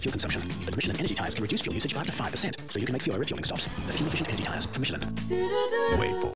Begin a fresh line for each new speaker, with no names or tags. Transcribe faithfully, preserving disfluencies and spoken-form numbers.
fuel consumption. But Michelin Energy Tires can reduce fuel usage by up to five percent, so you can make fewer refueling stops. The fuel-efficient energy tires from Michelin.
Wait for